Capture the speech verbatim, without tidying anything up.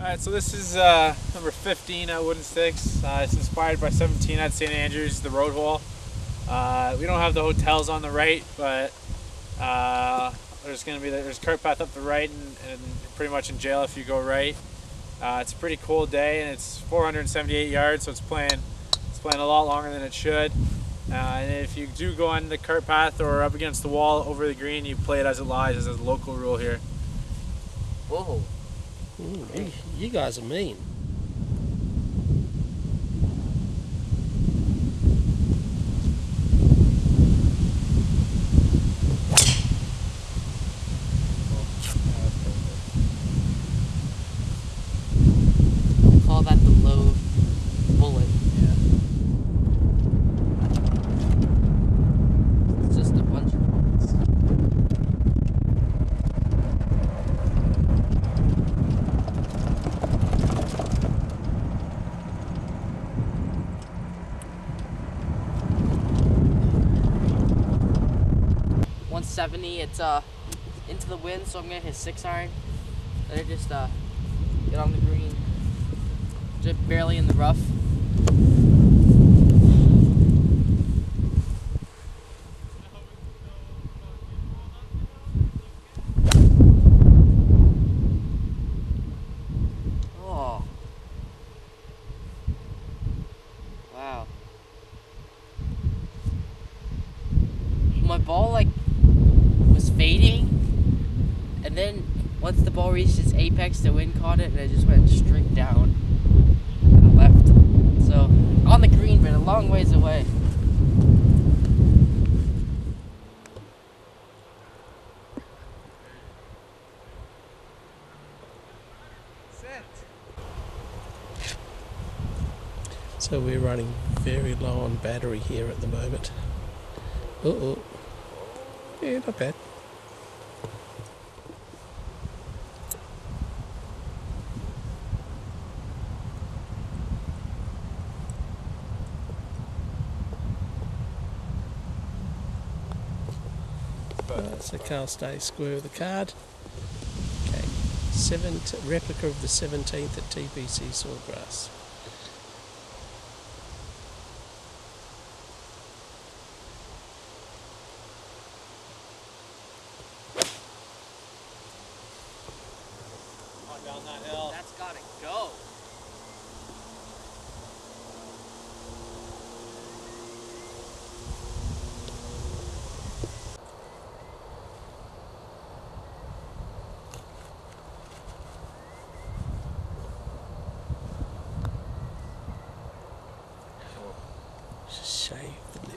Alright, so this is uh, number fifteen at Wooden Sticks. Uh, it's inspired by seventeen at Saint Andrews, the road hole. Uh, we don't have the hotels on the right, but uh, there's going to be the, there's cart path up the right, and, and pretty much in jail if you go right. Uh, it's a pretty cool day, and it's four hundred seventy-eight yards, so it's playing it's playing a lot longer than it should. Uh, and if you do go on the cart path or up against the wall over the green, you play it as it lies, as a local rule here. Whoa. Ooh, you, you guys are mean. Call that the low bullet. Yeah. It's just a bunch of bullets. one seventy, it's uh into the wind, so I'm gonna hit six iron. Then I just uh get on the green. Just barely in the rough. Oh. Wow. My ball like was fading, and then once the ball reached its apex, the wind caught it and it just went straight down and left. So on the green, but a long ways away. So we're running very low on battery here at the moment. Uh oh. Yeah, not bad. Uh, so Carl stays square with the card. Okay, seven replica of the seventeenth at T B C Sawgrass. Down that hill. That's gotta go. Shave the